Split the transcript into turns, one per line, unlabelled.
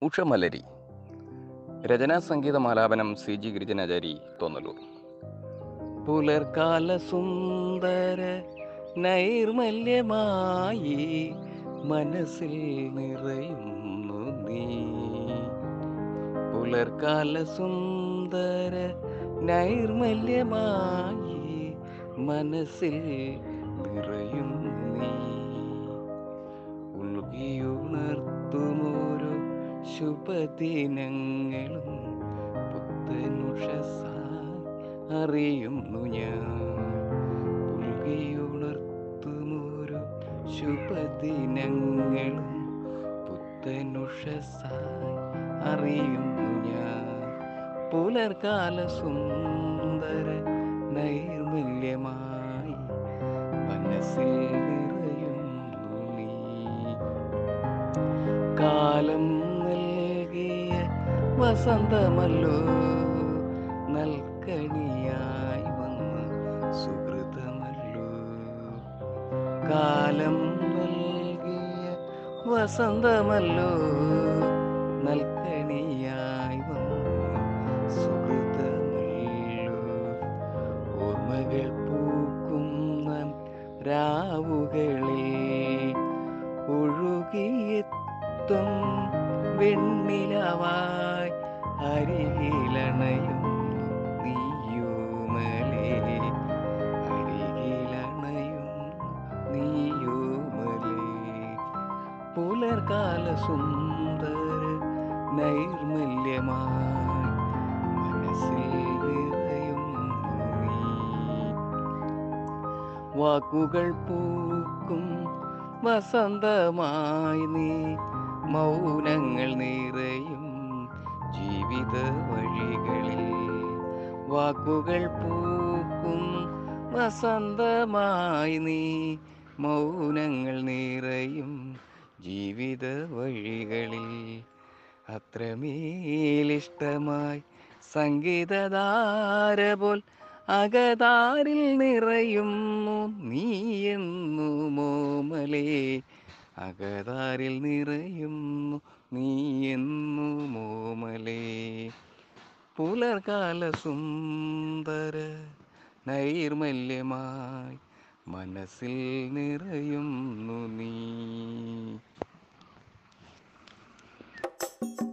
ഉഷമലരി. രചനാ സംഗീതമാലാപനം C G ഗിരിജനാചാരി, Thonnalloor. പുലർക്കാല സുന്ദര നൈർമല്യമായി മനസ്സിൽ നിറയുന്നു നീ. പുലർക്കാല സുന്ദര നൈർമല്യമായി മനസ്സിൽ നിറയുന്നു നീ. ഉൾകിയുണർത്തുമോരോ ശുഭദിനങ്ങളും പുത്തനുഷസായി അറിയുന്നു ഞാൻ. ഉൾകിയുണർത്തുമോരോ ശുഭദിനങ്ങളും പുത്തനുഷസായി അറിയുന്നു ഞാൻ. പുലർക്കാല സുന്ദര നൈർമല്യമായി മനസ്സിൽ നിറയുന്നു നീ. കാലം നൽകിയ വസന്തമല്ലോ നൽകണിയായി വന്ന സുഹൃതമല്ലോ. കാലം നൽകിയ വസന്തമല്ലോ നൽകണിയായി വന്ന സുഹൃതമല്ലോ. ഓർമ്മകൾ പൂക്കുന്ന രാവുകളിൽ ഒഴുകിയെത്തും വെണ്ണിലവായി അരികിലണയും നീയോമലേ. അരികിലണയും നീയോമലേ. പുലർക്കാല സുന്ദര നൈർമല്യമായി മനസ്സിൽ നിറയുന്നു നീ. വാക്കുകൾ പൂക്കും വസന്തമായി നീ മൗനങ്ങൾ നിറയും ജീവിത വഴികളിൽ. വാക്കുകൾ പൂക്കും വസന്തമായി നീ മൗനങ്ങൾ നിറയും ജീവിത വഴികളിൽ. അത്രമേലിഷ്ടമായി സംഗീതധാര പോൽ അകതാരിൽ നിറയുന്നു നീയെന്നു മോമലേ. അകതാരിൽ നിറയുന്നു നീയെന്നു മോമലേ. പുലർക്കാല സുന്ദര നൈർമല്യമായി മനസ്സിൽ നിറയുന്നു നീ.